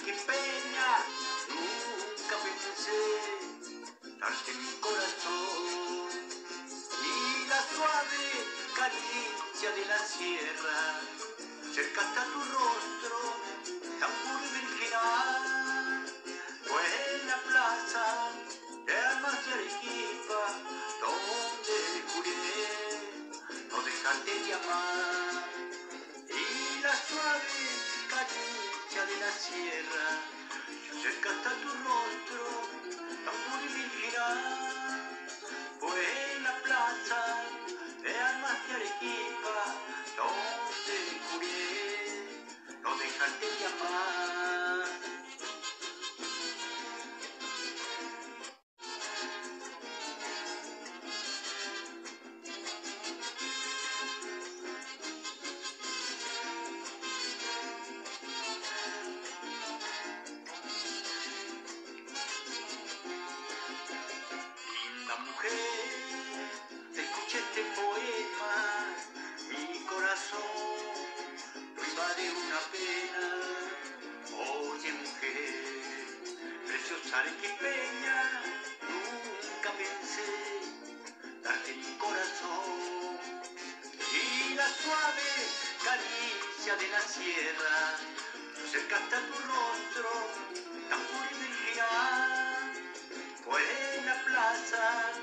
arequipeña, nunca pensé darte mi corazón. Y la suave caricia de la sierra, cerca está tu rostro, tan puro y virginal. Pues en la plaza de armas de Arequipa, donde juré no dejarte de amar. Y la suave caricia de la sierra, cerca está tu rostro, tan puro y virginal. Pues en la plaza de armas de Arequipa, donde juré no dejarte de amar. Linda mujer, escucha este poema, mi corazón lo invade una pena. Oye mujer, preciosa arequipeña, nunca pensé darte mi corazón. Y la suave caricia de la sierra, cerca está tu rostro, tan puro y virginal. Pues en la plaza